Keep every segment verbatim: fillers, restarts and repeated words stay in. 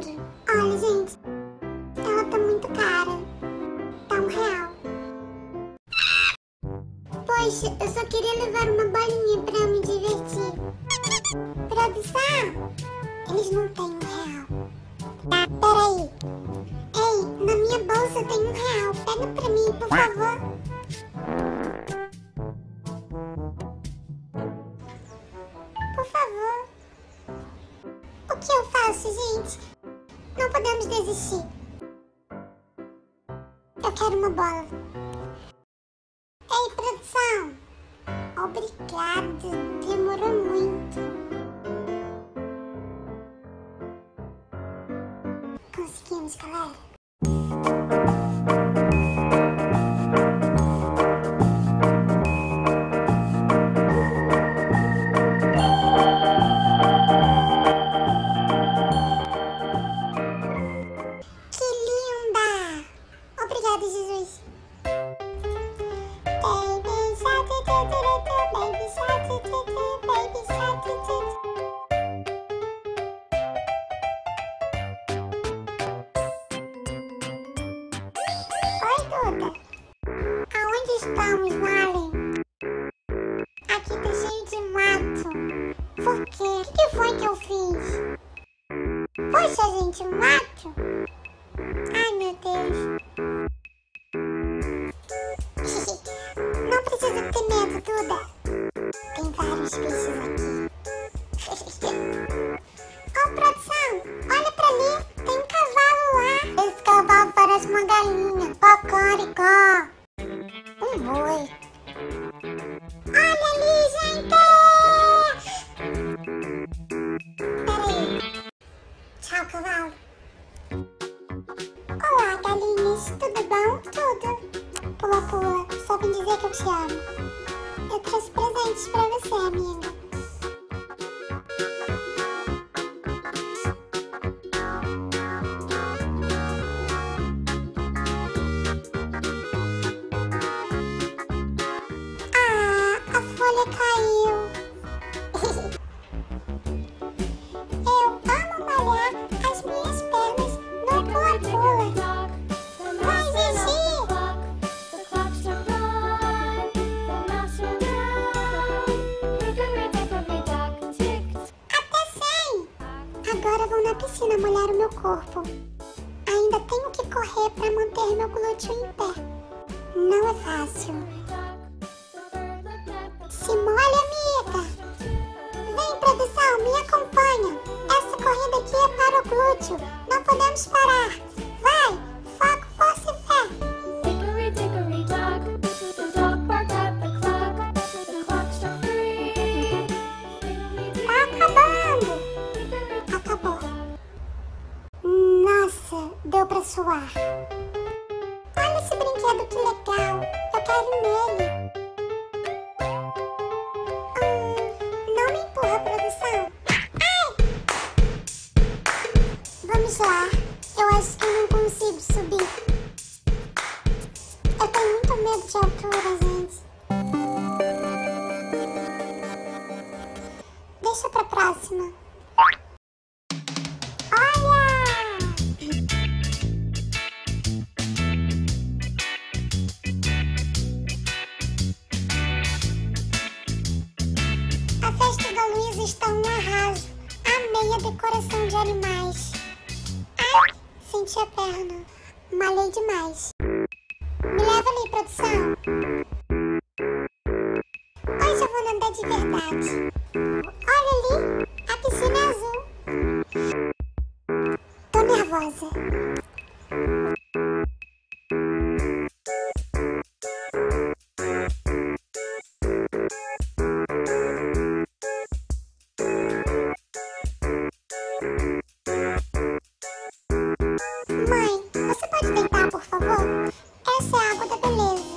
dinheiro. Olha, gente, ela tá muito cara. Tá um real. Poxa, eu só queria levar uma bolinha pra me divertir. Produção, eles não têm um real. Tá, peraí. Ei, na minha bolsa tem um real. Pega pra mim, por favor. Por favor. O que eu faço, gente? Não podemos desistir. Eu quero uma bola. Ei, produção. Obrigada. Demorou muito. Conseguimos, galera. Aonde estamos, Valen? Aqui tá cheio de mato. Por quê? O que foi que eu fiz? Poxa, gente, mato? Ai, meu Deus. Não precisa ter medo, Duda. Tem vários peixes aqui. Ó, produção, olha pra ali. Tem um cavalo lá. Esse cavalo parece uma galinha. Cocoricó. Um boi. Olha ali, gente! Peraí. Tchau, cavalo. Olá, galinhas. Tudo bom? Tudo. Pula, pula. Só vim dizer que eu te amo. Eu trouxe presentes pra você, amiga. Caiu. Eu amo malhar as minhas pernas no pula-pula. Vai, Gigi! Até cem! Agora vou na piscina molhar o meu corpo. Ainda tenho que correr para manter meu glúteo em pé. Não é fácil. Se molha, amiga! Vem, produção, me acompanha! Essa corrida aqui é para o glúteo! Não podemos parar! Vai! Foco, força e fé! Hickory dickory dock, the dog barked at the clock. The clock struck three. Tá acabando! Acabou! Nossa, deu pra suar! Olha esse brinquedo, que legal! Eu quero nele! Vamos lá, eu acho que eu não consigo subir. Eu tenho muito medo de altura, gente. Deixa pra próxima. Olha! A festa da Luísa está um arraso. Amei a decoração de animais. Ai, senti a perna. Malhei demais. Me leva ali, produção. Hoje eu vou nadar de verdade. Olha ali, a piscina é azul. Tô nervosa. Mãe, você pode deitar, por favor? Essa é a água da beleza.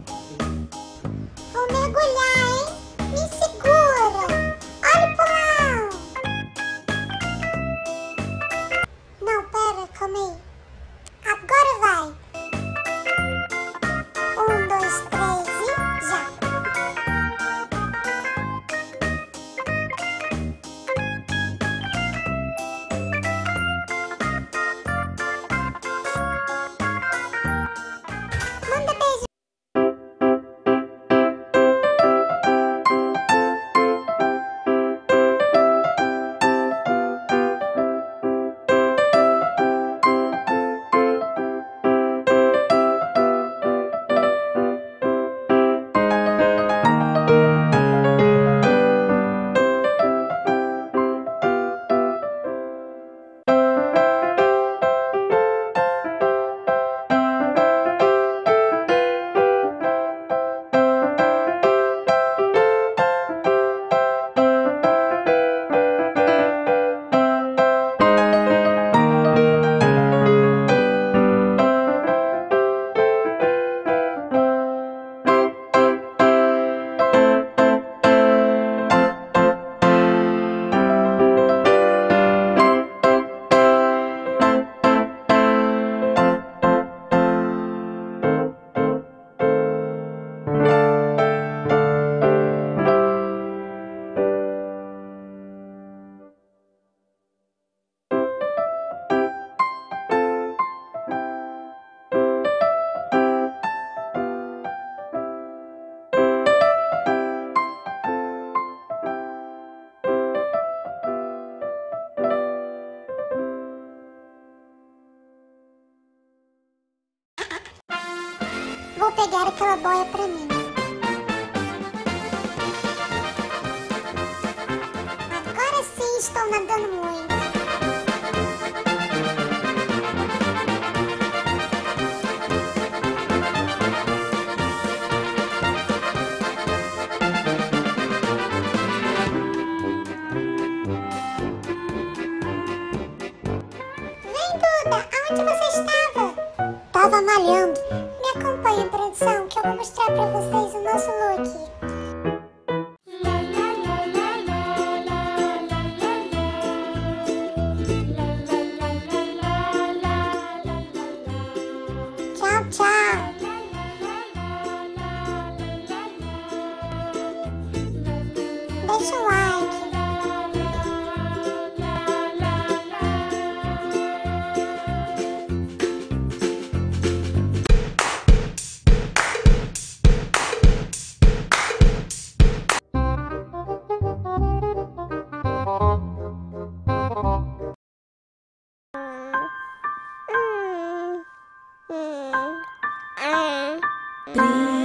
Vou mergulhar, hein? Me segura! Olha o pulão! Não, pera, calma aí. vou pegar aquela boia pra mim. Agora sim estou nadando muito. Vem, Duda, aonde você estava? Tava malhando. Me acompanha, produção, que eu vou mostrar pra vocês o nosso look. Tchau, tchau. Deixa o like. Please.